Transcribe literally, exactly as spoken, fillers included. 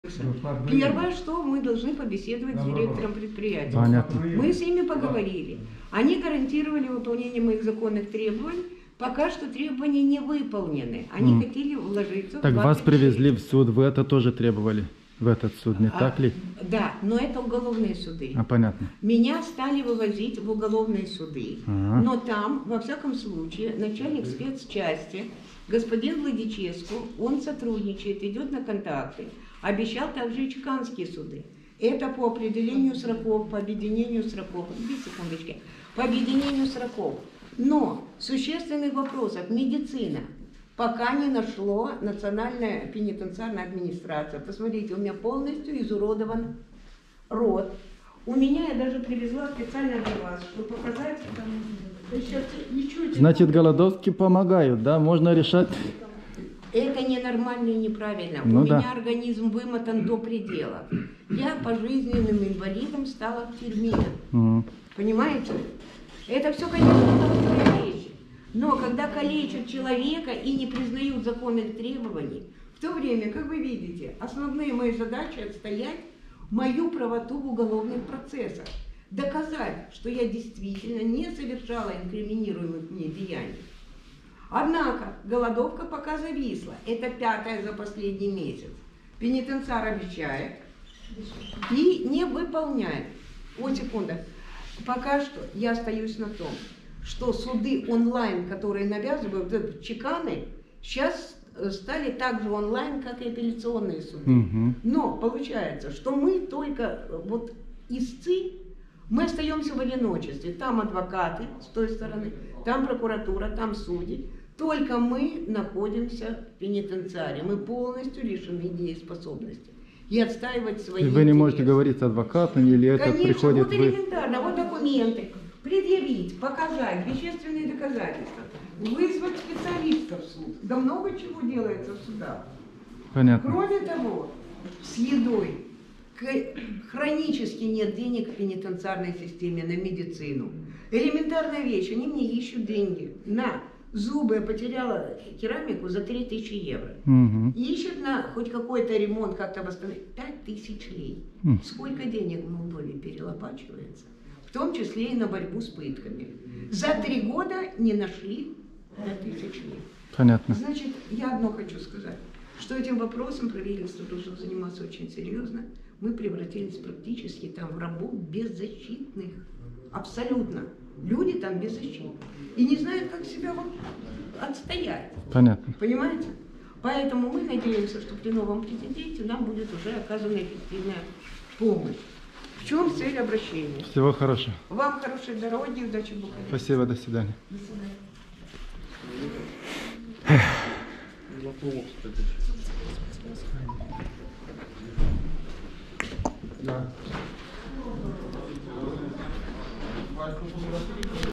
Первое, что мы должны побеседовать с директором предприятия. Понятно. Мы с ними поговорили. Они гарантировали выполнение моих законных требований. Пока что требования не выполнены. Они mm. хотели вложиться так в Так вас привезли в суд, вы это тоже требовали? В этот суд, не а, так ли? Да, но это уголовные суды. А, понятно. Меня стали вывозить в уголовные суды. А-а. Но там, во всяком случае, начальник спецчасти, господин Владическу, он сотрудничает, идет на контакты. Обещал также и чеканские суды. Это по определению сроков, по объединению сроков. Две секундочки. По объединению сроков. Но существенных вопросов медицина пока не нашло Национальная пенитенциарная администрация. Посмотрите, у меня полностью изуродован рот. У меня я даже привезла специально для вас, чтобы показать. Сейчас, ничего, значит, голодовки помогают, да? Можно решать. Это ненормально и неправильно. Ну, у да. меня организм вымотан до предела. Я пожизненным инвалидом стала в тюрьме. Угу. Понимаете? Это все, конечно, хорошие вещи. Но когда калечат человека и не признают законных требований, в то время, как вы видите, основные мои задачи отстоять мою правоту в уголовных процессах. Доказать, что я действительно не совершала инкриминируемых мне деяний. Однако голодовка пока зависла. Это пятая за последний месяц. Пенитенциар обещает и не выполняет. Вот секунда. Пока что я остаюсь на том, что суды онлайн, которые навязывают чеканы, сейчас стали так же онлайн, как и апелляционные суды. Угу. Но получается, что мы только вот истцы, мы остаемся в одиночестве. Там адвокаты с той стороны, там прокуратура, там судьи. Только мы находимся в пенитенциаре. Мы полностью лишены дееспособности. И отстаивать свои И вы интересы. не можете говорить с адвокатом, или это Конечно, приходит вот вы... элементарно, вот документы, предъявить, показать, вещественные доказательства, вызвать специалистов в суд. Да много чего делается в судах. Понятно. Кроме того, с едой хронически нет денег в пенитенциарной системе на медицину. Элементарная вещь, они мне ищут деньги на зубы, я потеряла керамику за три тысячи евро. Угу. Ищут на хоть какой-то ремонт, как-то восстановить, пять тысяч лей. Угу. Сколько денег в Молдове перелопачивается? В том числе и на борьбу с пытками. За три года не нашли пять тысяч лей. Понятно. Значит, я одно хочу сказать, что этим вопросом правительство должно заниматься очень серьезно. Мы превратились практически там в рабов беззащитных. Абсолютно. Люди там беззащитны. И не знают, как себя вот отстоять. Понятно. Понимаете? Поэтому мы надеемся, что при новом президенте нам будет уже оказана эффективная помощь. В чем цель обращения? Всего хорошего. Вам хорошей дороги, удачи в Бухаресте. Спасибо, до свидания. До свидания. Да.